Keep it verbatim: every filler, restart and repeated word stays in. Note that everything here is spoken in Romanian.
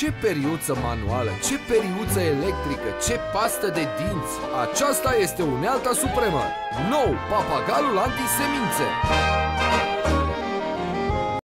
Ce periuță manuală, ce periuță electrică, ce pastă de dinți! Aceasta este unealta supremă! Nou, Papagalul antisemințe!